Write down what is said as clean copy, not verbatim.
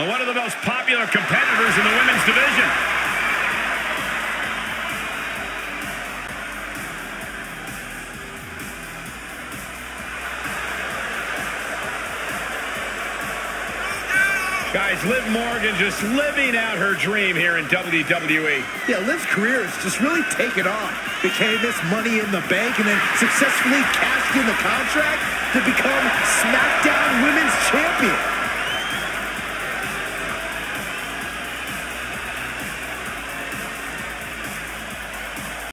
One of the most popular competitors in the women's division. Guys, Liv Morgan just living out her dream here in WWE. Yeah, Liv's career has just really taken off. Became this Money in the Bank and then successfully cashed in the contract to become SmackDown Women's Champion.